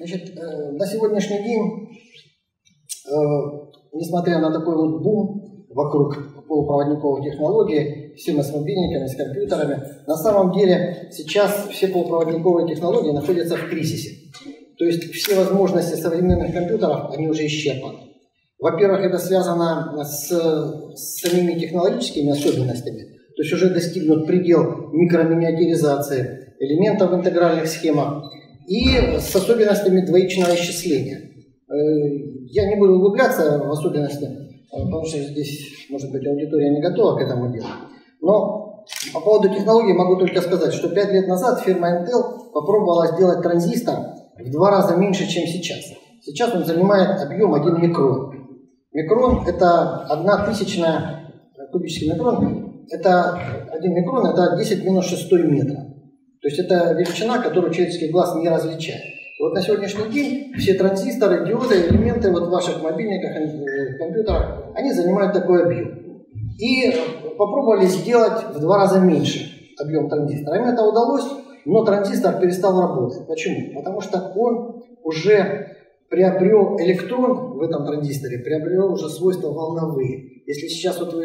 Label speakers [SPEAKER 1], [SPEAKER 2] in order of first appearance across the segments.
[SPEAKER 1] Значит, на сегодняшний день, несмотря на такой вот бум вокруг полупроводниковых технологий, все мы с мобильниками, с компьютерами, на самом деле сейчас все полупроводниковые технологии находятся в кризисе. То есть все возможности современных компьютеров, они уже исчерпаны. Во-первых, это связано с самими технологическими особенностями, то есть уже достигнут предел микроминиатюризации элементов в интегральных схемах и с особенностями двоичного исчисления. Я не буду углубляться в особенности, потому что здесь, может быть, аудитория не готова к этому делу. Но по поводу технологий могу только сказать, что 5 лет назад фирма Intel попробовала сделать транзистор в 2 раза меньше, чем сейчас. Сейчас он занимает объем 1 микрон. Микрон – это 1/1000 кубический микрон. Это 1 микрон – это 10 минус 6 метра. То есть это величина, которую человеческий глаз не различает. И вот на сегодняшний день все транзисторы, диоды, элементы вот в ваших мобильниках, компьютерах, они занимают такой объем. И попробовали сделать в 2 раза меньше объем транзистора. Им это удалось, но транзистор перестал работать. Почему? Потому что он уже приобрел электрон в этом транзисторе, приобрел уже свойства волновые. Если сейчас вот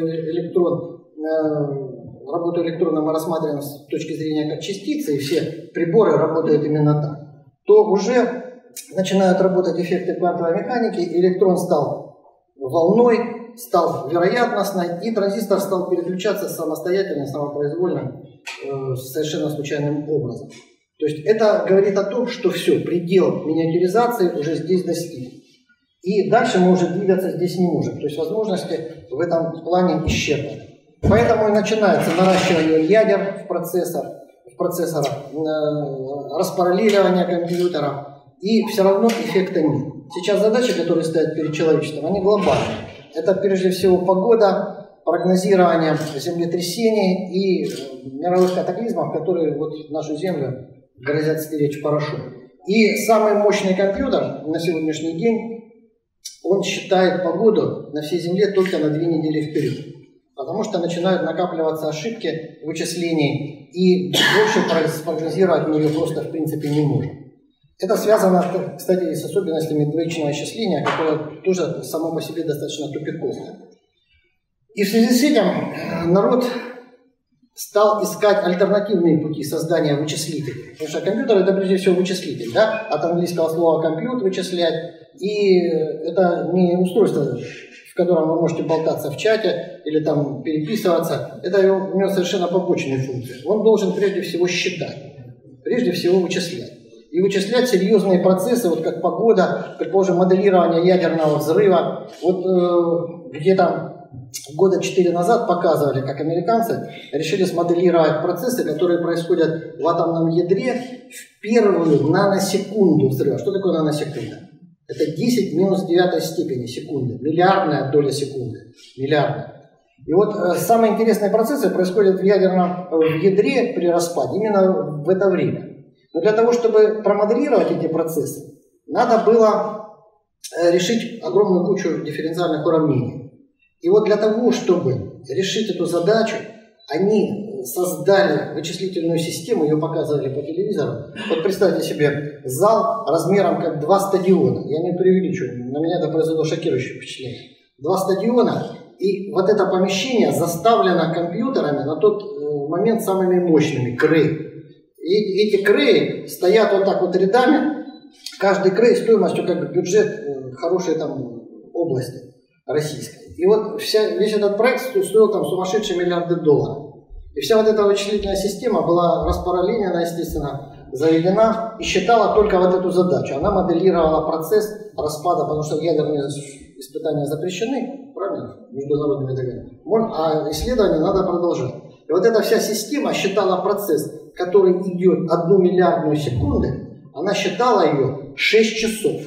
[SPEAKER 1] работу электрона мы рассматриваем с точки зрения как частицы, и все приборы работают именно так, то уже начинают работать эффекты квантовой механики, электрон стал волной, стал вероятностной, и транзистор стал переключаться самостоятельно, самопроизвольно, совершенно случайным образом. То есть это говорит о том, что все, предел миниатюризации уже здесь достиг. И дальше мы уже двигаться здесь не можем. То есть возможности в этом плане исчерпаны. Поэтому и начинается наращивание ядер в процессорах, распараллеливание компьютеров, и все равно эффекта нет. Сейчас задачи, которые стоят перед человечеством, они глобальные. Это прежде всего погода, прогнозирование землетрясений и мировых катаклизмов, которые вот нашу Землю грозят стеречь в порошок. И самый мощный компьютер на сегодняшний день, он считает погоду на всей Земле только на 2 недели вперед. Потому что начинают накапливаться ошибки вычислений, и больше спрогнозировать мы ее просто в принципе не можем. Это связано, кстати, с особенностями двоичного исчисления, которое тоже само по себе достаточно тупиковое. И в связи с этим народ стал искать альтернативные пути создания вычислителей. Потому что компьютер – это прежде всего вычислитель, да? От английского слова «компьютер» – вычислять. И это не устройство, в котором вы можете болтаться в чате или там переписываться. Это у него совершенно побочные функции. Он должен прежде всего считать, прежде всего вычислять. И вычислять серьезные процессы, вот как погода, предположим, моделирование ядерного взрыва. Вот где-то года 4 назад показывали, как американцы решили смоделировать процессы, которые происходят в атомном ядре в первую наносекунду взрыва. Что такое наносекунда? Это 10 минус 9 степени секунды, миллиардная доля секунды, миллиардная. И вот самые интересные процессы происходят в ядре при распаде именно в это время. Но для того, чтобы промоделировать эти процессы, надо было решить огромную кучу дифференциальных уравнений. И вот для того, чтобы решить эту задачу, они создали вычислительную систему, ее показывали по телевизору. Вот представьте себе зал размером как 2 стадиона. Я не преувеличиваю, на меня это произвело шокирующее впечатление. 2 стадиона, и вот это помещение заставлено компьютерами на тот момент самыми мощными, Cray. И эти Cray стоят вот так вот рядами, каждый Cray стоимостью как бюджет хорошей там области российской. И вот весь этот проект стоил там сумасшедшие миллиарды долларов. И вся вот эта вычислительная система была распараллелена, естественно, заведена и считала только вот эту задачу. Она моделировала процесс распада, потому что ядерные испытания запрещены, правильно, международными договорами, а исследования надо продолжать. И вот эта вся система считала процесс, который идет 1 миллиардную секунду, она считала ее 6 часов.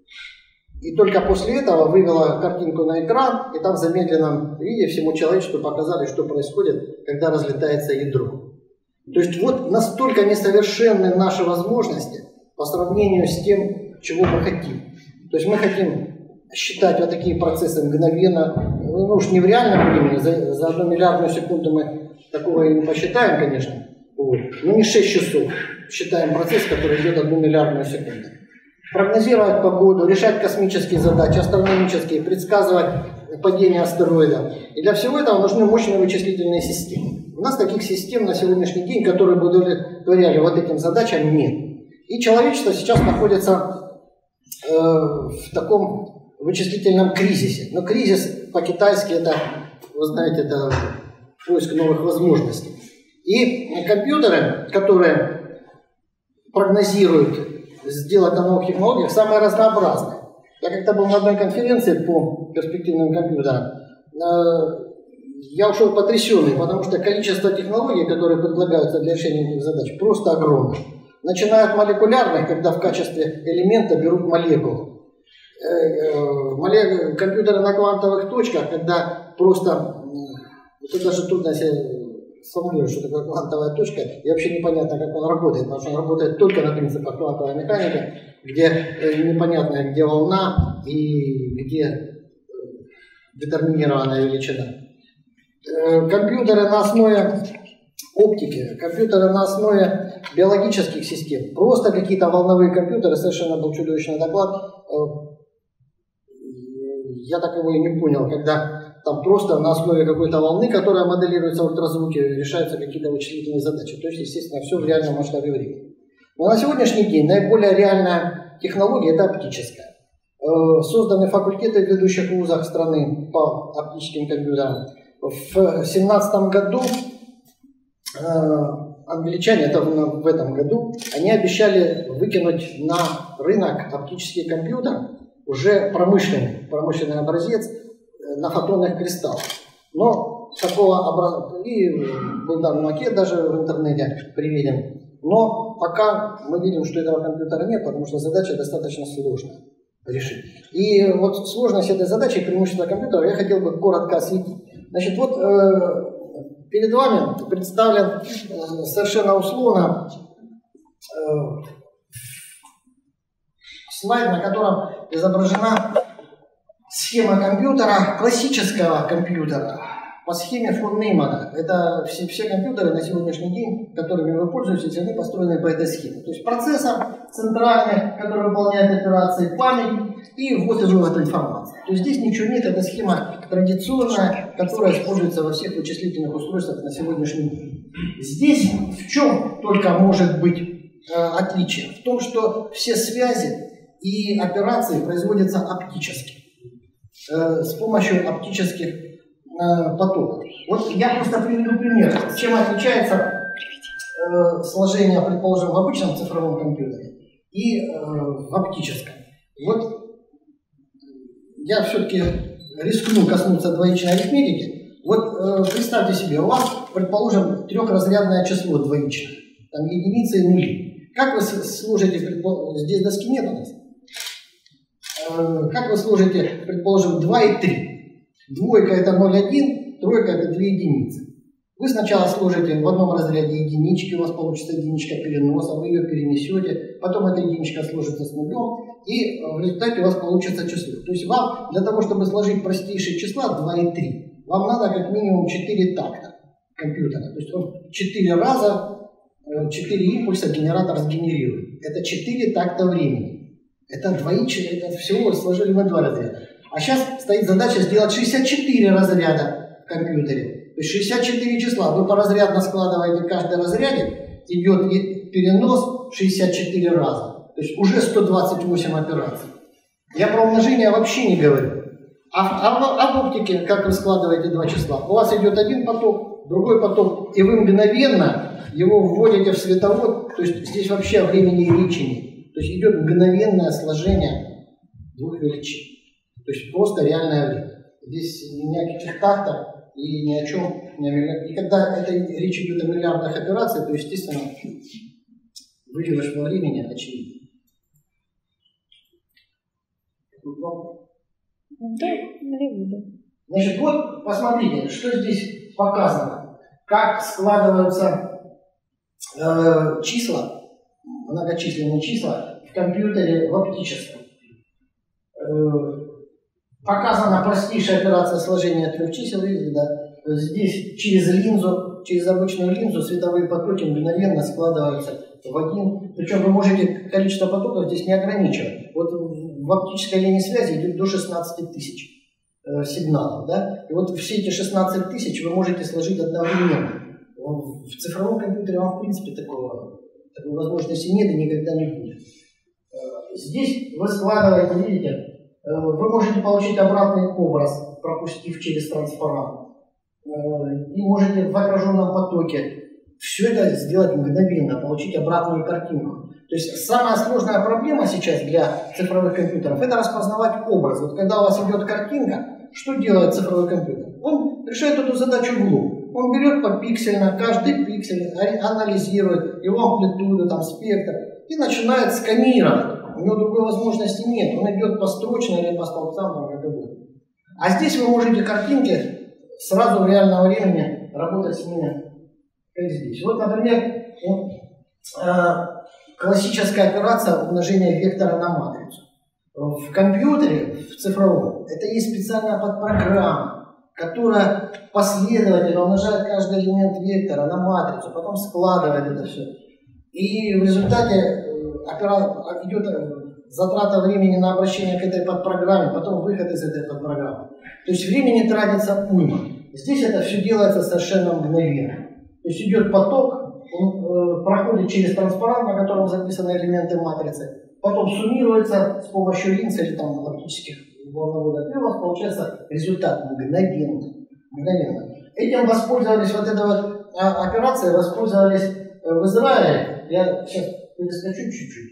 [SPEAKER 1] И только после этого вывела картинку на экран, и там в замедленном виде всему человечеству показали, что происходит, когда разлетается ядро. То есть вот настолько несовершенны наши возможности по сравнению с тем, чего мы хотим. То есть мы хотим считать вот такие процессы мгновенно, ну уж не в реальном времени, за 1 миллиардную секунду мы такого и не посчитаем, конечно, вот. Но не 6 часов считаем процесс, который идет 1 миллиардную секунду. прогнозировать погоду, решать космические задачи, астрономические, предсказывать падение астероидов. И для всего этого нужны мощные вычислительные системы. У нас таких систем на сегодняшний день, которые бы удовлетворяли вот этим задачам, нет. И человечество сейчас находится в таком вычислительном кризисе. Но кризис по-китайски это, вы знаете, это поиск новых возможностей. И компьютеры, которые прогнозируют сделать на новых технологиях, самые разнообразные. Я как-то был на одной конференции по перспективным компьютерам. Я ушел потрясенный, потому что количество технологий, которые предлагаются для решения этих задач, просто огромное. Начиная от молекулярных, когда в качестве элемента берут молекулу. Компьютеры на квантовых точках, когда просто, это даже трудно себе сформулировать, что такое квантовая точка, и вообще непонятно, как он работает, потому что он работает только на принципах квантовой механики, где непонятно, где волна и где детерминированная величина. Компьютеры на основе оптики, компьютеры на основе биологических систем, просто какие-то волновые компьютеры, совершенно был чудовищный доклад, я так его и не понял, когда там просто на основе какой-то волны, которая моделируется в ультразвуке, решаются какие-то вычислительные задачи. То есть, естественно, все в реальном масштабе времени. Но на сегодняшний день наиболее реальная технология – это оптическая. Созданы факультеты в ведущих вузах страны по оптическим компьютерам. В 2017 году англичане, это в этом году, они обещали выкинуть на рынок оптический компьютер, уже промышленный образец, на фотонных кристаллах. Но такого и был дан макет даже в интернете приведен. Но пока мы видим, что этого компьютера нет, потому что задача достаточно сложная решить. И вот сложность этой задачи и преимущество компьютера я хотел бы коротко осветить. Значит, вот перед вами представлен совершенно условно слайд, на котором изображена схема компьютера, классического компьютера, по схеме фон Неймана. Это все компьютеры на сегодняшний день, которыми вы пользуетесь, они построены по этой схеме. То есть процессор центральный, который выполняет операции, память и ввод и вывод информации. То есть здесь ничего нет, это схема традиционная, которая используется во всех вычислительных устройствах на сегодняшний день. Здесь в чем только может быть отличие? В том, что все связи и операции производятся оптически, с помощью оптических потоков. Вот я просто приведу пример, чем отличается сложение, предположим, в обычном цифровом компьютере и в оптическом. Вот я все-таки рискну коснуться двоичной арифметики. Вот представьте себе, у вас, предположим, трехразрядное число двоичное, там единицы и нули. Как вы сложите, здесь доски нет у нас? Как вы сложите, предположим, 2 и 3? Двойка это 0,1, тройка это 2 единицы. Вы сначала сложите в одном разряде единички, у вас получится единичка переноса, вы ее перенесете, потом эта единичка сложится с нулем, и в результате у вас получится число. То есть вам, для того, чтобы сложить простейшие числа 2 и 3, вам надо как минимум 4 такта компьютера. То есть он 4 раза, 4 импульса генератор сгенерирует. Это 4 такта времени. Это двоичие, это всего сложили мы 2 разряда. А сейчас стоит задача сделать 64 разряда в компьютере. То есть 64 числа. Вы поразрядно складываете в каждом разряде, идет перенос 64 раза. То есть уже 128 операций. Я про умножение вообще не говорю. А в оптике, как вы складываете 2 числа? У вас идет один поток, другой поток, и вы мгновенно его вводите в световод. То есть здесь вообще о времени и речи нет. То есть идет мгновенное сложение двух величин. То есть просто реальное время. Здесь ни о каких тактах и ни о чем. И когда речь идет о миллиардах операций, то, естественно, выигрыш во времени очевиден.
[SPEAKER 2] Да, наверное.
[SPEAKER 1] Значит, вот посмотрите, что здесь показано. Как складываются числа, многочисленные числа в компьютере в оптическом. Показана простейшая операция сложения трех чисел, видите, да? здесь через линзу, через обычную линзу световые потоки мгновенно складываются в один. Причем вы можете количество потоков здесь не ограничивать. Вот в оптической линии связи идет до 16 тысяч сигналов. Да? И вот все эти 16 тысяч вы можете сложить одновременно. В цифровом компьютере вам в принципе такой возможности нет и никогда не будет. Здесь вы складываете, видите, вы можете получить обратный образ, пропустив через транспарант. И можете в отраженном потоке все это сделать мгновенно, получить обратную картинку. То есть самая сложная проблема сейчас для цифровых компьютеров – это распознавать образ. Вот когда у вас идет картинка, что делает цифровой компьютер? Он решает эту задачу в лоб. Он берет попиксельно, каждый пиксель, анализирует его амплитуду, там, спектр и начинает сканировать. У него другой возможности нет. Он идет построчно или по столбцам, там, как угодно. А здесь вы можете картинки сразу в реальном времени работать с ними, как здесь. Вот, например, классическая операция умножения вектора на матрицу. В компьютере, в цифровом, это есть специальная подпрограмма, которая последовательно умножает каждый элемент вектора на матрицу, потом складывает это все. И в результате идет затрата времени на обращение к этой подпрограмме, потом выход из этой подпрограммы. То есть времени тратится уйма. Здесь это все делается совершенно мгновенно. То есть идет поток, он проходит через транспарант, на котором записаны элементы матрицы, потом суммируется с помощью линз или там оптических волноводов, и у вас получается результат мгновенно. Этим воспользовались, вот этой вот операцией воспользовались в Израиле. Я сейчас перескочу чуть-чуть.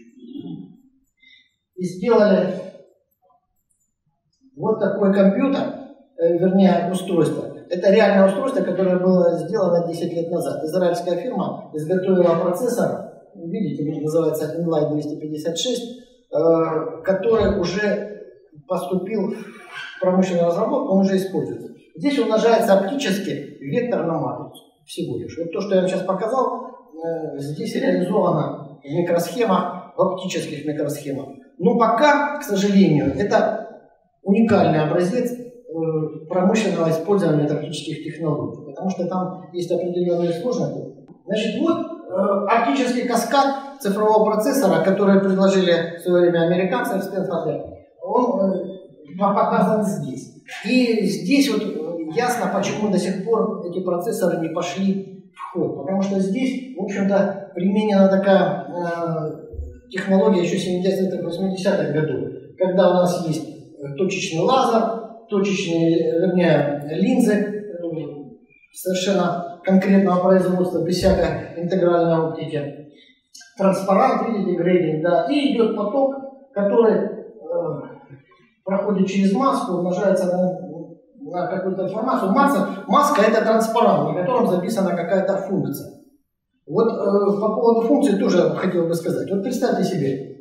[SPEAKER 1] И сделали вот такой компьютер, вернее устройство. Это реальное устройство, которое было сделано 10 лет назад. Израильская фирма изготовила процессор, видите, называется Inline 256, который уже поступил в промышленную разработку, он уже используется. Здесь умножается оптически вектор на матрицу всего лишь. Вот то, что я вам сейчас показал, здесь реализовано в микросхемах, в оптических микросхемах. Но пока, к сожалению, это уникальный образец промышленного использования оптических технологий, потому что там есть определенные сложности. Значит, вот оптический каскад цифрового процессора, который предложили в свое время американцы в Стэнфорде, он показан здесь. И здесь вот ясно, почему до сих пор эти процессоры не пошли в ход. Потому что здесь, в общем-то, применена такая технология еще 70-80-х годов, когда у нас есть точечный лазер, точечные, вернее, линзы совершенно конкретного производства, без всякой интегральной оптики. Транспарант, видите, грейдинг, да, и идет поток, который проходит через маску, умножается на какую-то информацию. Маска – это транспарант, на котором записана какая-то функция. Вот по поводу функции тоже хотел бы сказать. Вот представьте себе,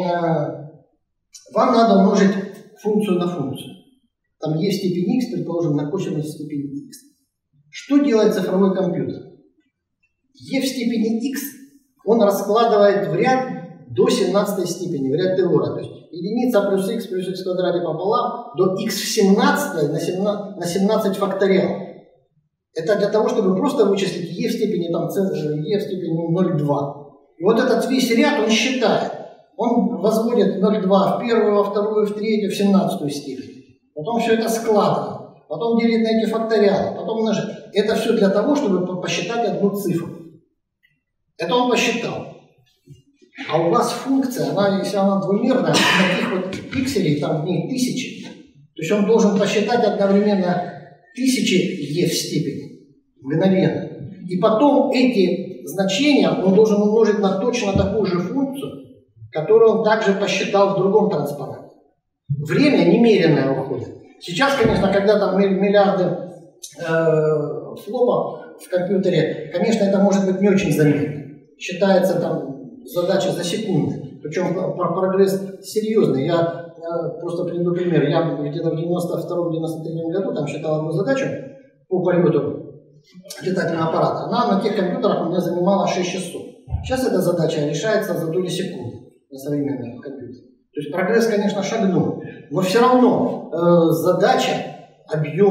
[SPEAKER 1] вам надо умножить функцию на функцию. Там e в степени x, предположим, на косинус в степени x. Что делает цифровой компьютер? e в степени x он раскладывает в ряд до 17 степени, в ряд Тейлора. То есть единица плюс x в квадрате пополам до x в 17 на 17 факториал. Это для того, чтобы просто вычислить e в степени, там, e в степени 0,2. И вот этот весь ряд он считает. Он возводит 0,2 в первую, во вторую, в третью, в 17 степень. Потом все это складывает. Потом делит на эти факториалы. Потом умножает. Это все для того, чтобы посчитать одну цифру. Это он посчитал. А у вас функция, она, если она двумерная, таких вот пикселей, там в ней 1000. То есть он должен посчитать одновременно 1000 e в степени. Мгновенно. И потом эти значения он должен умножить на точно такую же функцию, которую он также посчитал в другом транспаранте. Время немеренное уходит. Сейчас, конечно, когда там миллиарды флопов в компьютере, конечно, это может быть не очень заметно. Считается там задача за секунды. Причем прогресс серьезный. Я просто приведу пример. Я где-то в 92-93 году там считал одну задачу по полету летательного аппарата. Она на тех компьютерах у меня занимала 6 часов. Сейчас эта задача решается за доли секунды на современных компьютерах. То есть прогресс, конечно, шагнул. Но все равно задача объемная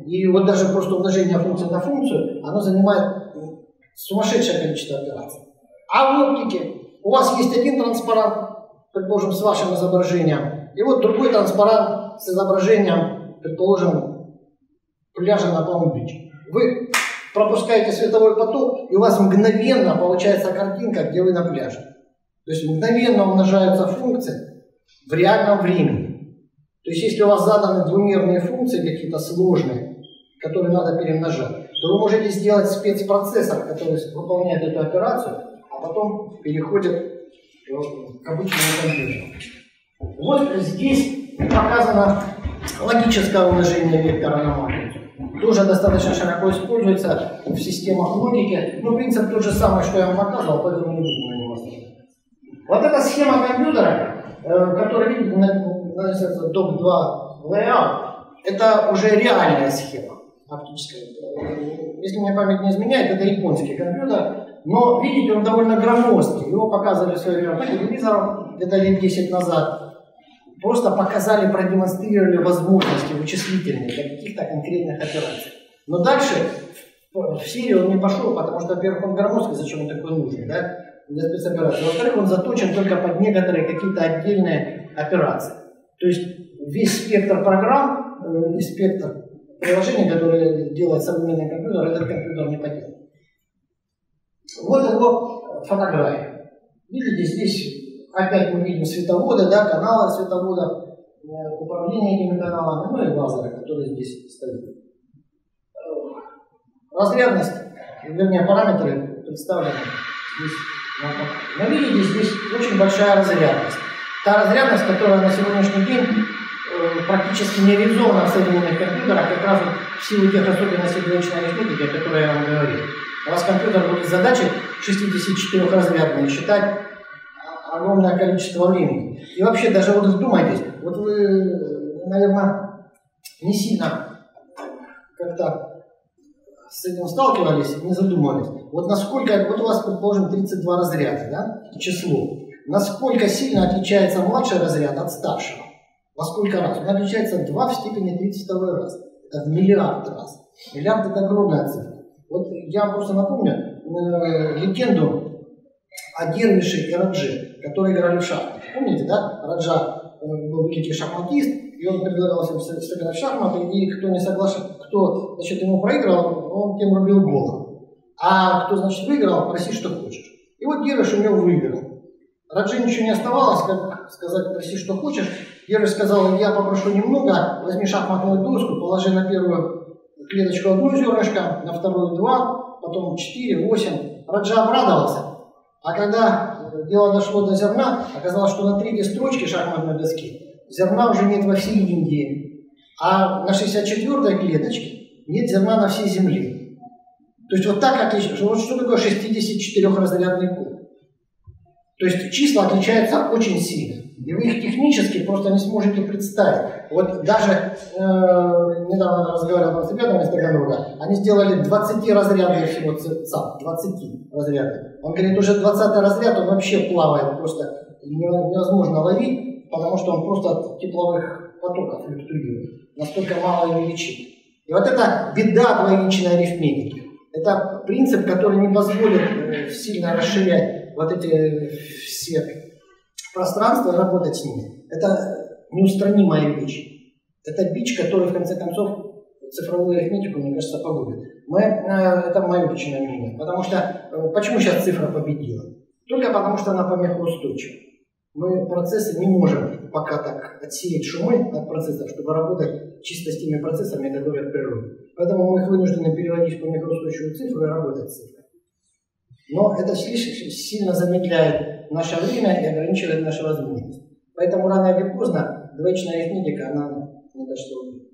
[SPEAKER 1] и вот даже просто умножение функции на функцию, оно занимает сумасшедшее количество операций. А в оптике у вас есть один транспарант, предположим, с вашим изображением, и вот другой транспарант с изображением, предположим, пляжа на Палм-Бич. Вы пропускаете световой поток, и у вас мгновенно получается картинка, где вы на пляже. То есть мгновенно умножаются функции в реальном времени. То есть если у вас заданы двумерные функции какие-то сложные, которые надо перемножать, то вы можете сделать спецпроцессор, который выполняет эту операцию, а потом переходит к обычному компьютеру. Вот здесь показано логическое умножение вектора на матрицу. Тоже достаточно широко используется в системах логики. Ну, принцип тот же самый, что я вам показывал, поэтому не буду на него останавливаться. Вот эта схема компьютера, которая, видите, называется DOC2 Layout, это уже реальная схема оптическая. Если мне память не изменяет, это японский компьютер. Но, видите, он довольно громоздкий. Его показывали в свое время по телевизору, где-то лет 10 назад. Просто показали, продемонстрировали возможности вычислительные для каких-то конкретных операций. Но дальше в серию он не пошел, потому что, во-первых, он громоздкий, зачем он такой нужен, да, для спецоперации. Во-вторых, он заточен только под некоторые какие-то отдельные операции. То есть весь спектр программ и спектр приложений, которые делает современный компьютер, этот компьютер не потянет. Вот его фотография. Видите, здесь опять мы видим световоды, да, каналы световода, управление этими каналами, ну и лазеры, которые здесь стоят. Разрядность, вернее параметры представлены здесь. Но видите, здесь очень большая разрядность. Та разрядность, которая на сегодняшний день практически не реализована в современных компьютерах, как раз в силу тех особенностей двоичной арифметики, о которой я вам говорил. У вас компьютер будет задачей 64-разрядной считать огромное количество времени. И вообще, даже вот вдумайтесь, вот вы, наверное, не сильно как-то с этим сталкивались, не задумывались. Вот насколько, вот у вас, предположим, 32 разряда, да, число. Насколько сильно отличается младший разряд от старшего? Во сколько раз? Он отличается 2 в степени 32 раз. Это в миллиард раз. Миллиард – это огромная цифра. Вот я вам просто напомню легенду о Дервише и Радже, которые играли в шахматы. Помните, да? Раджа был великий шахматист, и он предлагал всем сыграть в шахматы, и кто не соглашался, кто, значит, ему проиграл, он тем рубил голову. А кто, значит, выиграл, проси, что хочешь. И вот Дервиш у него выиграл. Радже ничего не оставалось, как сказать, проси, что хочешь. Дервиш сказал, я попрошу немного, возьми шахматную доску, положи на первую клеточку 1 зернышко, на вторую 2, потом 4, 8. Раджа обрадовался. А когда дело дошло до зерна, оказалось, что на 3-й строчке шахматной доски зерна уже нет во всей Индии, а на 64-й клеточке нет зерна на всей Земле. То есть вот так отлично. Вот что такое 64-разрядный куб? То есть числа отличаются очень сильно. И вы их технически просто не сможете представить. Вот даже недавно разговаривал с ребятами из Таганрога, они сделали 20-разрядный всего ЦАП, 20 разрядный. Он говорит, уже 20-й разряд, он вообще плавает, просто невозможно ловить, потому что он просто от тепловых потоков флюктуирует. Настолько мало величин. И вот это беда двоичной арифметики. Это принцип, который не позволит сильно расширять вот эти все пространства и работать с ними. Это неустранимая бич. Это бич, который, в конце концов, цифровую арифметику, мне кажется, погубит. Это мое личное мнение. Потому что, почему сейчас цифра победила? Только потому, что она помехоустойчива. Мы процессы не можем пока так отсеять шумы от процессов, чтобы работать чисто с теми процессами, которые в природе. Поэтому мы их вынуждены переводить в помехоустойчивую цифру и работать с цифрой. Но это слишком сильно замедляет наше время и ограничивает наши возможности. Поэтому рано или поздно двоичная арифметика, она, мне кажется, убьет.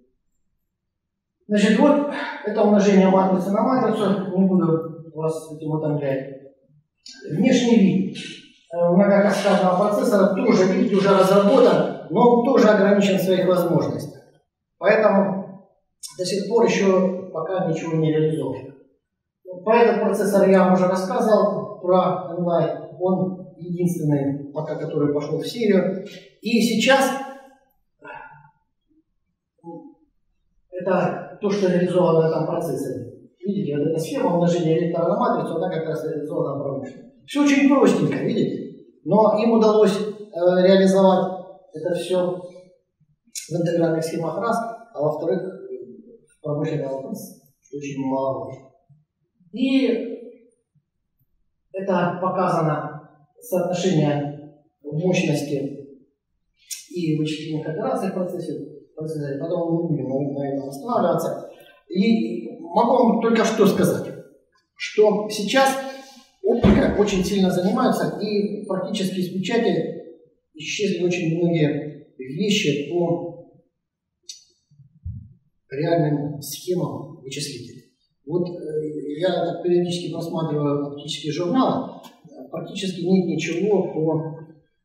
[SPEAKER 1] Значит, вот это умножение матрицы на матрицу. Не буду вас этим утомлять. Внешний вид многокаскадного процессора тоже, видите, уже разработан, но он тоже ограничен в своих возможностях. Поэтому до сих пор еще пока ничего не реализовано. Про этот процессор я вам уже рассказывал, про онлайн. Он единственный, пока который пошел в серию. И сейчас это то, что реализовано в этом процессе. Видите, вот эта схема умножения электора на матрицу, она как раз реализована промышленно. Все очень простенько, видите? Но им удалось реализовать это все в интегральных схемах раз, а во-вторых, в промышленном вопросе очень мало. И это показано соотношение мощности и вычислительных операций в процессе. Потом мы будем на этом останавливаться. И могу вам только что сказать, что сейчас оптика очень сильно занимается, и практически из печати исчезли очень многие вещи по реальным схемам вычислителей. Вот я периодически просматриваю оптические журналы, практически нет ничего по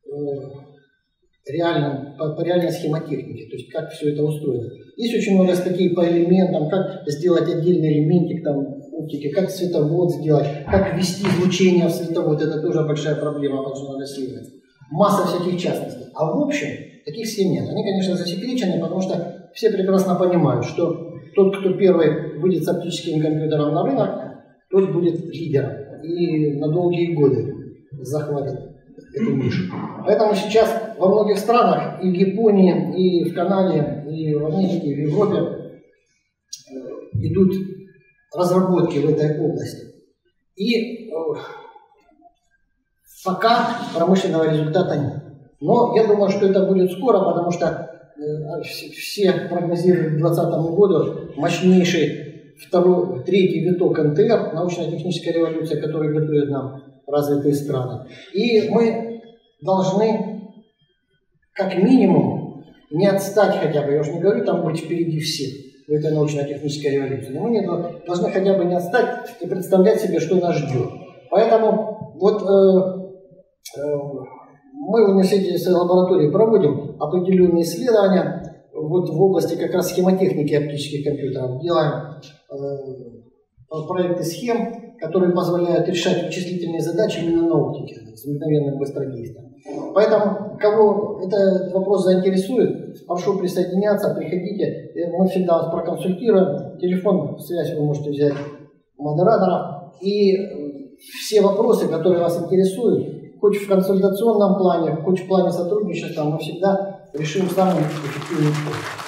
[SPEAKER 1] реальной схемотехнике, то есть как все это устроено. Есть очень много статей по элементам, как сделать отдельный элементик там оптики, как световод сделать, как ввести излучение в световод, это тоже большая проблема, потому что надо исследовать. Масса всяких частностей. А в общем, таких схем нет. Они, конечно, засекречены, потому что все прекрасно понимают, что тот, кто первый выйдет с оптическим компьютером на рынок, тот будет лидером и на долгие годы захватит эту нишу. Поэтому сейчас во многих странах, и в Японии, и в Канаде, и в Америке, и в Европе идут разработки в этой области. И пока промышленного результата нет. Но я думаю, что это будет скоро, потому что все прогнозируют к 2020 году мощнейший третий виток НТР, научно-техническая революция, которую готовят нам развитые страны. И мы должны, как минимум, не отстать хотя бы, я уже не говорю, там быть впереди всех в этой научно-технической революции, но мы должны хотя бы не отстать и представлять себе, что нас ждет. Поэтому вот мы в университете лаборатории проводим определенные исследования вот в области как раз схемотехники оптических компьютеров. Делаем проекты схем, которые позволяют решать вычислительные задачи именно на оптике с мгновенным быстродействием. Поэтому, кого этот вопрос заинтересует, прошу присоединяться, приходите, мы всегда вас проконсультируем. Телефон, связь вы можете взять у модератора. И все вопросы, которые вас интересуют, хоть в консультационном плане, хоть в плане сотрудничества, мы всегда решим самым эффективным способом.